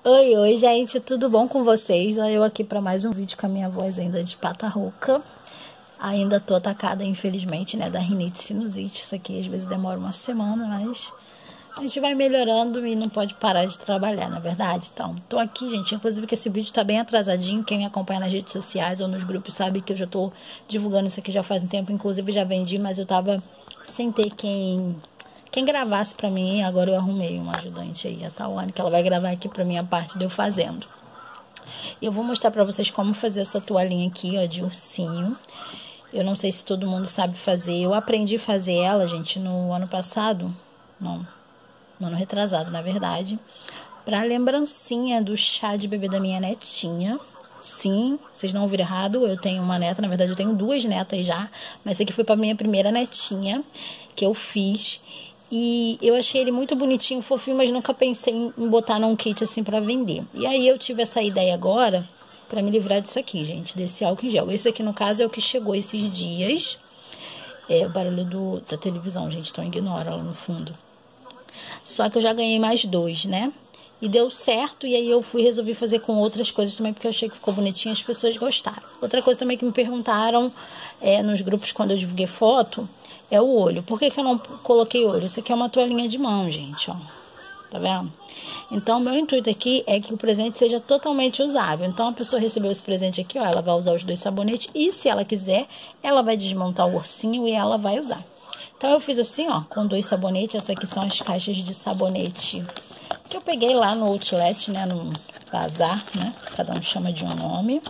Oi, oi, gente, tudo bom com vocês? Olha eu aqui para mais um vídeo com a minha voz ainda de pata rouca. Ainda tô atacada, infelizmente, né, da rinite sinusite. Isso aqui às vezes demora uma semana, mas a gente vai melhorando e não pode parar de trabalhar, na verdade. Então, tô aqui, gente, inclusive que esse vídeo tá bem atrasadinho. Quem me acompanha nas redes sociais ou nos grupos sabe que eu já tô divulgando isso aqui já faz um tempo. Inclusive já vendi, mas eu tava sem ter quem gravasse pra mim. Agora eu arrumei uma ajudante aí, a Tawane, que ela vai gravar aqui pra mim a parte de eu fazendo. Eu vou mostrar pra vocês como fazer essa toalhinha aqui, ó, de ursinho. Eu não sei se todo mundo sabe fazer. Eu aprendi a fazer ela, gente, no ano passado. Não, no ano retrasado, na verdade. Pra lembrancinha do chá de bebê da minha netinha. Sim, vocês não ouviram errado. Eu tenho uma neta, na verdade eu tenho duas netas já. Mas esse aqui foi pra minha primeira netinha que eu fiz. E eu achei ele muito bonitinho, fofinho, mas nunca pensei em botar num kit assim pra vender. E aí eu tive essa ideia agora pra me livrar disso aqui, gente, desse álcool em gel. Esse aqui, no caso, é o que chegou esses dias. É o barulho da televisão, gente, então ignora lá no fundo. Só que eu já ganhei mais dois, né? E deu certo, e aí eu resolvi fazer com outras coisas também, porque eu achei que ficou bonitinho e as pessoas gostaram. Outra coisa também que me perguntaram nos grupos, quando eu divulguei foto, é o olho. Por que eu não coloquei olho? Isso aqui é uma toalhinha de mão, gente, ó. Tá vendo? Então, meu intuito aqui é que o presente seja totalmente usável. Então, a pessoa recebeu esse presente aqui, ó, ela vai usar os dois sabonetes. E, se ela quiser, ela vai desmontar o ursinho e ela vai usar. Então, eu fiz assim, ó, com dois sabonetes. Essas aqui são as caixas de sabonete que eu peguei lá no Outlet, né, no bazar, né? Cada um chama de um nome.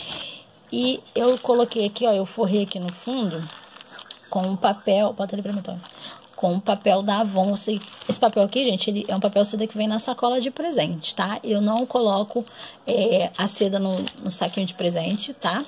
E eu coloquei aqui, ó, eu forrei aqui no fundo com um papel, bota ali pra mim, Tony. Com o papel da Avon. Esse papel aqui, gente, ele é um papel seda que vem na sacola de presente, tá? Eu não coloco a seda no saquinho de presente, tá?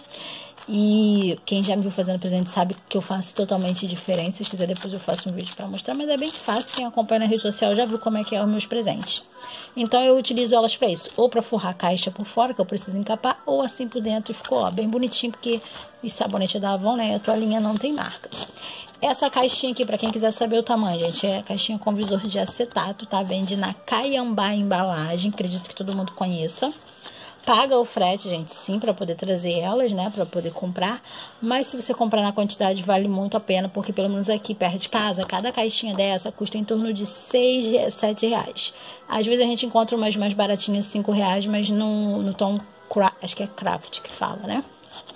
E quem já me viu fazendo presente sabe que eu faço totalmente diferente. Se quiser, depois eu faço um vídeo pra mostrar, mas é bem fácil. Quem acompanha na rede social já viu como é que é os meus presentes. Então, eu utilizo elas pra isso. Ou pra forrar a caixa por fora, que eu preciso encapar, ou assim por dentro. E ficou, ó, bem bonitinho, porque o sabonete da Avon, né, a toalhinha não tem marca. Essa caixinha aqui, pra quem quiser saber o tamanho, gente, é a caixinha com visor de acetato, tá? Vende na Caiambá Embalagem, acredito que todo mundo conheça. Paga o frete, gente, sim, pra poder trazer elas, né, pra poder comprar. Mas se você comprar na quantidade, vale muito a pena, porque pelo menos aqui perto de casa, cada caixinha dessa custa em torno de 6, 7 reais. Às vezes a gente encontra umas mais baratinhas, 5 reais, mas no tom, acho que é craft que fala, né?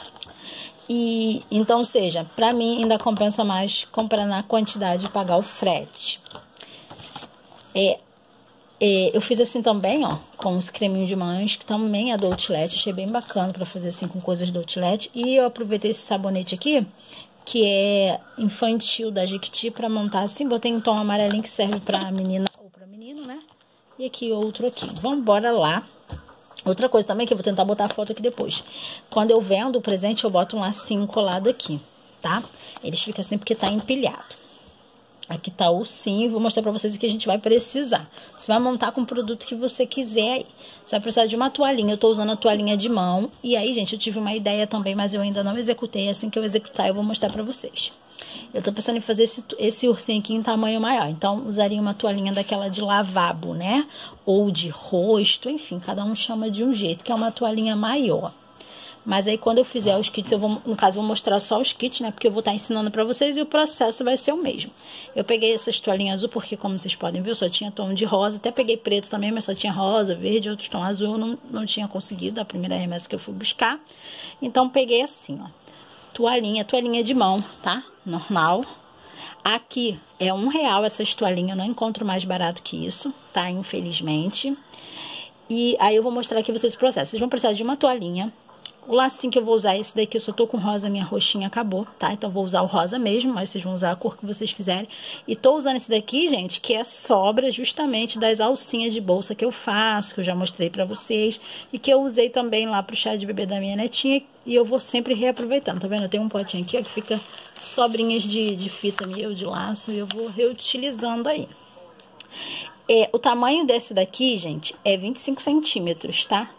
E então, seja, pra mim ainda compensa mais comprar na quantidade e pagar o frete. Eu fiz assim também, ó, com os creminhos de mãos, que também é do Outlet. Achei bem bacana pra fazer assim com coisas do Outlet. E eu aproveitei esse sabonete aqui, que é infantil da Jequiti, pra montar assim. Botei em tom amarelinho, que serve pra menina ou pra menino, né? E aqui outro aqui. Vamos embora lá. Outra coisa também, que eu vou tentar botar a foto aqui depois. Quando eu vendo o presente, eu boto um lacinho colado aqui, tá? Eles ficam assim porque tá empilhado. Aqui tá o ursinho, vou mostrar pra vocês o que a gente vai precisar. Você vai montar com o produto que você quiser aí. Você vai precisar de uma toalhinha, eu tô usando a toalhinha de mão. E aí, gente, eu tive uma ideia também, mas eu ainda não executei. Assim que eu executar, eu vou mostrar pra vocês. Eu tô pensando em fazer esse ursinho aqui em tamanho maior. Então, usaria uma toalhinha daquela de lavabo, né? Ou de rosto, enfim, cada um chama de um jeito, que é uma toalhinha maior. Mas aí, quando eu fizer os kits, no caso, vou mostrar só os kits, né? Porque eu vou estar ensinando pra vocês e o processo vai ser o mesmo. Eu peguei essas toalhinhas azul, porque, como vocês podem ver, eu só tinha tom de rosa. Até peguei preto também, mas só tinha rosa, verde, outros tom azul. Eu não tinha conseguido, a primeira remessa que eu fui buscar. Então, peguei assim, ó. Toalhinha de mão, tá? Normal. Aqui é R$1 essas toalhinhas, eu não encontro mais barato que isso, tá? Infelizmente. E aí eu vou mostrar aqui vocês o processo. Vocês vão precisar de uma toalhinha. O lacinho que eu vou usar, esse daqui eu só tô com rosa, minha roxinha acabou, tá? Então, eu vou usar o rosa mesmo, mas vocês vão usar a cor que vocês quiserem. E tô usando esse daqui, gente, que é sobra justamente das alcinhas de bolsa que eu faço, que eu já mostrei pra vocês. E que eu usei também lá pro chá de bebê da minha netinha. E eu vou sempre reaproveitando, tá vendo? Eu tenho um potinho aqui, ó, que fica sobrinhas de fita meu, de laço, e eu vou reutilizando aí. O tamanho desse daqui, gente, é 25 centímetros, tá?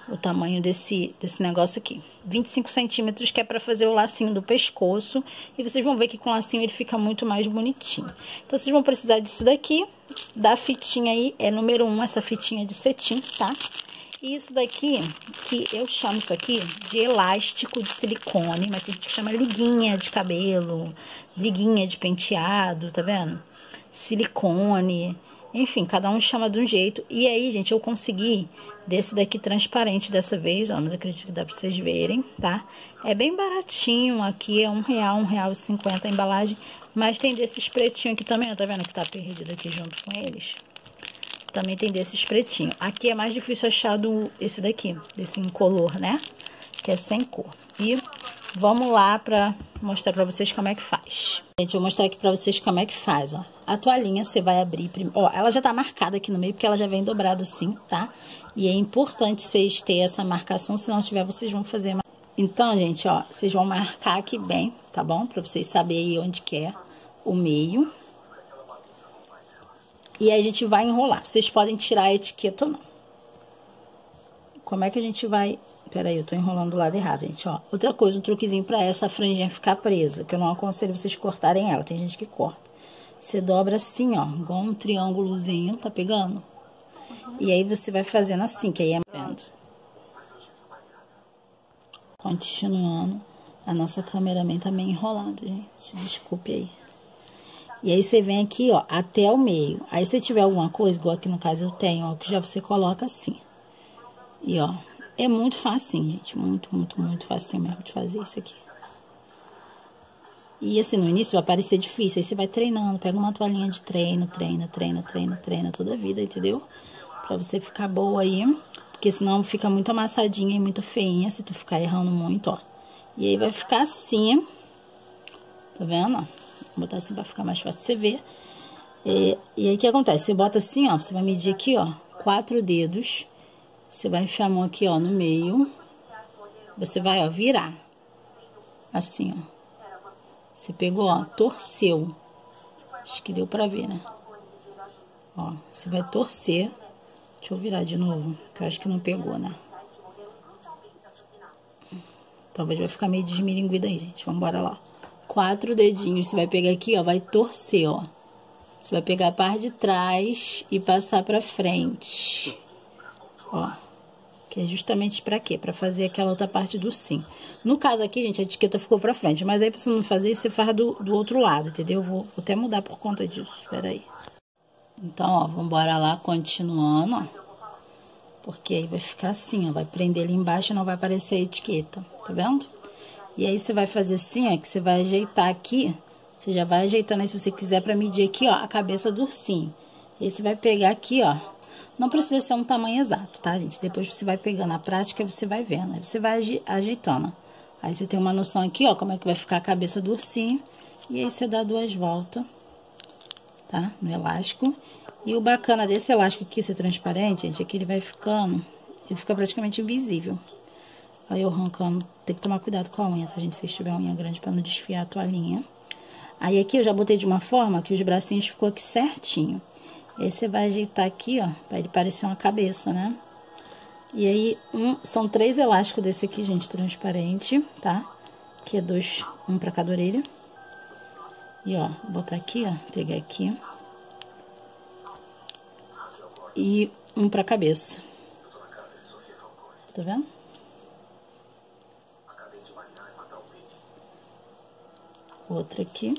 o tamanho desse negócio aqui. 25 centímetros, que é pra fazer o lacinho do pescoço. E vocês vão ver que com o lacinho ele fica muito mais bonitinho. Então, vocês vão precisar disso daqui, da fitinha aí, é número 1, essa fitinha de cetim, tá? E isso daqui, que eu chamo isso aqui de elástico de silicone, mas tem gente que chama liguinha de cabelo, liguinha de penteado, tá vendo? Silicone, enfim, cada um chama de um jeito. E aí, gente, eu consegui desse daqui transparente dessa vez, ó, mas acredito que dá pra vocês verem, tá? É bem baratinho, aqui é R$1, R$1,50 a embalagem, mas tem desses pretinhos aqui também, ó, tá vendo que tá perdido aqui junto com eles? Também tem desses pretinhos. Aqui é mais difícil achar esse daqui, desse incolor, né? Que é sem cor. E vamos lá pra mostrar pra vocês como é que faz. Gente, eu vou mostrar aqui pra vocês como é que faz, ó. A toalhinha você vai abrir primeiro. Ó, ela já tá marcada aqui no meio, porque ela já vem dobrada assim, tá? E é importante vocês terem essa marcação, se não tiver, vocês vão fazer... Então, gente, ó, vocês vão marcar aqui bem, tá bom? Pra vocês saberem onde que é o meio. E aí a gente vai enrolar. Vocês podem tirar a etiqueta ou não. Como é que a gente vai... Peraí, eu tô enrolando do lado errado, gente, ó. Outra coisa, um truquezinho pra essa franjinha ficar presa, que eu não aconselho vocês cortarem ela. Tem gente que corta. Você dobra assim, ó, igual um triângulozinho, tá pegando? E aí você vai fazendo assim, que aí é vendo. Continuando. A nossa cameraman tá meio enrolada, gente. Desculpe aí. E aí você vem aqui, ó, até o meio. Aí se tiver alguma coisa, igual aqui no caso eu tenho, ó, que já você coloca assim. E ó, é muito facinho, gente. Muito, muito, muito facinho mesmo de fazer isso aqui. E assim, no início vai parecer difícil. Aí você vai treinando, pega uma toalhinha de treino, treina toda a vida, entendeu? Pra você ficar boa aí. Porque senão fica muito amassadinha e muito feinha se tu ficar errando muito, ó. E aí vai ficar assim. Tá vendo, ó? Vou botar assim pra ficar mais fácil de você ver. E aí o que acontece? Você bota assim, ó. Você vai medir aqui, ó. 4 dedos. Você vai enfiar a mão aqui, ó, no meio. Você vai, ó, virar. Assim, ó. Você pegou, ó, torceu. Acho que deu pra ver, né? Ó, você vai torcer. Deixa eu virar de novo, que eu acho que não pegou, né? Talvez vai ficar meio desmilinguido aí, gente. Vamos embora lá. 4 dedinhos, você vai pegar aqui, ó, vai torcer, ó. Você vai pegar a parte de trás e passar pra frente. Ó, que é justamente pra quê? Pra fazer aquela outra parte do sim. No caso aqui, gente, a etiqueta ficou pra frente, mas aí pra você não fazer isso, você faz do outro lado, entendeu? Vou até mudar por conta disso, espera aí. Então, ó, vambora lá, continuando, ó. Porque aí vai ficar assim, ó, vai prender ali embaixo e não vai aparecer a etiqueta, tá vendo? E aí você vai fazer assim, ó, que você vai ajeitar aqui, você já vai ajeitando aí se você quiser pra medir aqui, ó, a cabeça do ursinho. E aí você vai pegar aqui, ó, não precisa ser um tamanho exato, tá, gente? Depois você vai pegando a prática e você vai vendo, aí você vai ajeitando. Aí você tem uma noção aqui, ó, como é que vai ficar a cabeça do ursinho. E aí você dá 2 voltas, tá? No elástico. E o bacana desse elástico aqui ser transparente, gente, é que ele vai ficando, ele fica praticamente invisível. Aí eu arrancando, tem que tomar cuidado com a unha, tá, gente? Se tiver unha grande pra não desfiar a toalhinha. Aí aqui eu já botei de uma forma que os bracinhos ficou aqui certinho. E aí você vai ajeitar aqui, ó, pra ele parecer uma cabeça, né? E aí, são 3 elásticos desse aqui, gente, transparente, tá? Que é 2, um pra cada orelha. E ó, vou botar aqui, ó, pegar aqui. E um pra cabeça. Tá vendo? Outro aqui.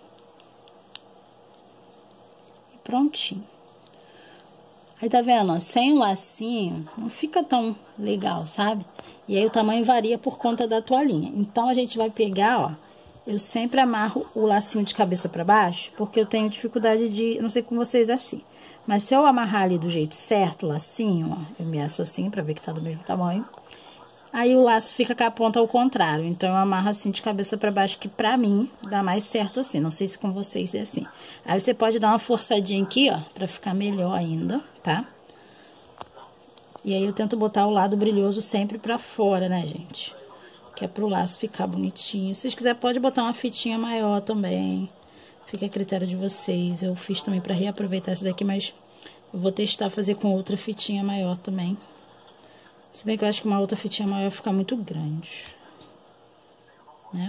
E prontinho. Aí tá vendo, ó, sem o lacinho não fica tão legal, sabe? E aí o tamanho varia por conta da toalhinha. Então a gente vai pegar, ó, eu sempre amarro o lacinho de cabeça pra baixo, porque eu tenho dificuldade de, não sei com vocês assim, mas se eu amarrar ali do jeito certo, o lacinho, ó, eu meço assim pra ver que tá do mesmo tamanho. Aí o laço fica com a ponta ao contrário, então eu amarro assim de cabeça pra baixo, que pra mim dá mais certo assim, não sei se com vocês é assim. Aí você pode dar uma forçadinha aqui, ó, pra ficar melhor ainda, tá? E aí eu tento botar o lado brilhoso sempre pra fora, né, gente? Que é pro laço ficar bonitinho. Se vocês quiserem, pode botar uma fitinha maior também. Fica a critério de vocês. Eu fiz também pra reaproveitar essa daqui, mas eu vou testar fazer com outra fitinha maior também. Se bem que eu acho que uma outra fitinha maior vai ficar muito grande, né?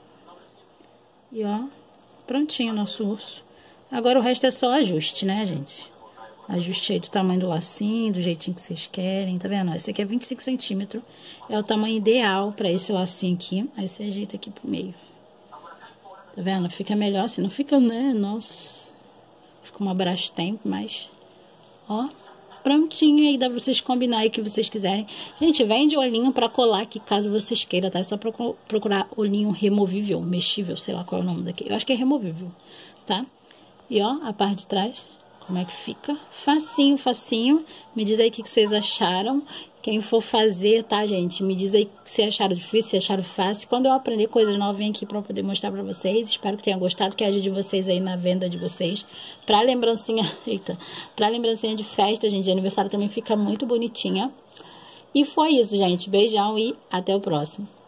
E ó, prontinho o nosso urso. Agora o resto é só ajuste, né, gente? Ajuste aí do tamanho do lacinho, do jeitinho que vocês querem, tá vendo? Esse aqui é 25 centímetros, é o tamanho ideal pra esse lacinho aqui. Aí você ajeita aqui pro meio. Tá vendo? Fica melhor assim, não fica, né? Nossa, fica uma Brastemp, mas, ó, prontinho. Aí dá pra vocês combinarem o que vocês quiserem. Gente, vende olhinho pra colar aqui, caso vocês queiram, tá? É só procurar olhinho removível, mexível, sei lá qual é o nome daqui. Eu acho que é removível, tá? E ó, a parte de trás, como é que fica? Facinho, facinho. Me diz aí o que vocês acharam. Quem for fazer, tá, gente? Me diz aí se acharam difícil, se acharam fácil. Quando eu aprender coisas novas, venho aqui pra poder mostrar pra vocês. Espero que tenha gostado, que ajude vocês aí na venda de vocês. Pra lembrancinha, eita, pra lembrancinha de festa, gente, de aniversário também fica muito bonitinha. E foi isso, gente. Beijão e até o próximo.